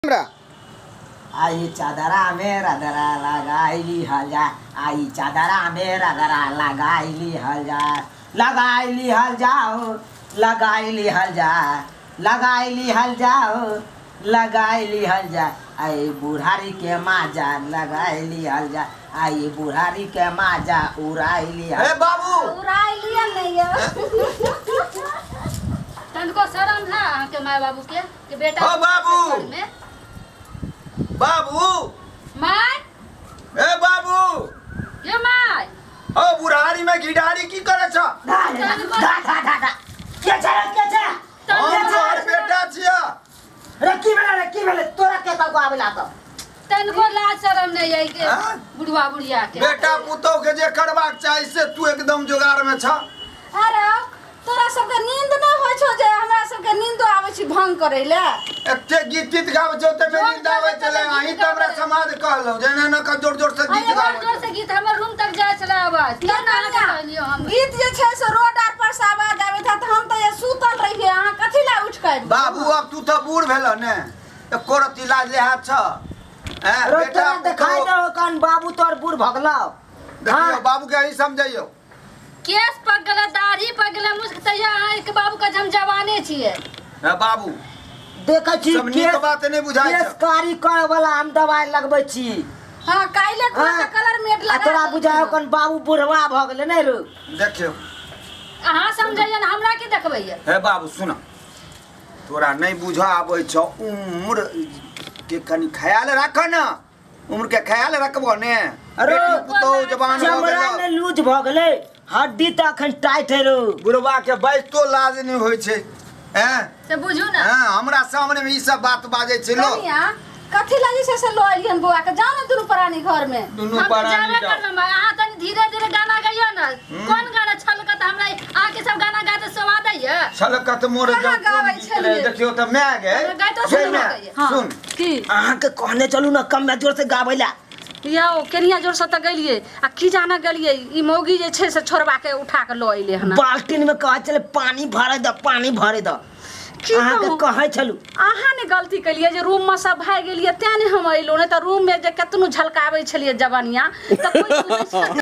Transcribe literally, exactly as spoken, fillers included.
आई चादरा में रगरा लगाईली हल जा आई चादरा में रगरा लगाईली हल जा लगाईली हल जाओ लगाईली हल जा लगाईली हल जाओ लगाईली हल जा आई बुढ़ारी के माजा लगाईली हल जा आई बुढ़ारी के माजा उड़ाईली हल ए बाबू उड़ाईली नहीं तनको शर्म है के माय बाबू के कि बेटा ओ बाबू बाबू माय ए बाबू ये माय ओ बुढ़ारी में घिडारी की करे छ दा दा दा दा दा के छ के छ हम तोहर बेटा छिया रखी वाला रखी वाला तोरा के का आवेला तो तनको लाज शर्म नहीं है के हाँ? बुढ़वा बुढ़िया के बेटा पुतो के जे करबाक चाही से तू एकदम जुगाड़ में छ। अरे तोरा सबके नींद न होय छो जे हमरा सबके नींद आवे छी भंग करे ले एते गीत गीत गावे जो ते में नींद आवे चले अही त हमरा समाज कहलो जेना न का जोर जोर से गीत गावे जोर से गीत हमर रूम तक जाय चला आवाज के ना कहलियो हम गीत जे छै से रोड आर पर से आवाज आवे था त हम त ये सुतल रहिए अहाँ कथि ला उठ के बाबू अब तू तो बूढ़ भेल ने एको रति लाज ले हाथ छ ए बेटा दिखाई दो कन बाबू तोर बूढ़ भगला देखियो बाबू के ही समझाइयो केस पक गेले दाढ़ी पक गेले मुस्क तैया है के बाबू का हम जवाने छिए ए बाबू देखै छी सब नीक बात नहीं बुझाई छ केसकारी करे वाला हम दवाई लगबै छी हां काइले कोन कलर मेट लगा तोरा बुझायो कन बाबू बुढ़वा भ गेले नै रो देखियो अहाँ समझैया न हमरा की देखबैया हे बाबू सुन तोरा नहीं बुझा आबै छ उम्र के कनी ख्याल राख न उम्र के ख्याल रखबो ने अरे पुतो जवान हो चमड़ा गेल ने लूज भ गेले हड्डी त अखन टाइट है रो बुढ़वा के बैस तो लाज नहीं होय छै हैं से बुझू ना हां हमरा सामने में ई सब बात बाजै छै लो कनिया कथि लागी से से लो एलियन बुआ के जाने दुनु प्राणी घर में दुनु हम प्राणी जाबे जाओ करना अहाँ तनी धीरे धीरे गाना गाइयो ना कौन गाना छलकत हमरा आके सब गाना गाते स्वाद है छलकत मोर कहाँ जब गाबै छलियै? देखियो त मैं गे अरे गाइतो जे सुनबो मैं, कहिए। हाँ। सुन की अहाँ के कहने चलू ना कम में जोर से गाबै ला या केनिया जोर से त गेलिए आ की जाना गेलिए ई मौगी जे छै से छोरबा के उठा के लो एले हना बाल्टीन में कह चले पानी भरे द पानी भरे द की अहाँ के कहूँ? कहै छलू अहाँ ने गलती कलिए जे रूम में सब भाग गेलिए तें ने हम अइलो ने त रूम में जे केतनो झलकाबै छलिए जवानिया त कोई सुनै छै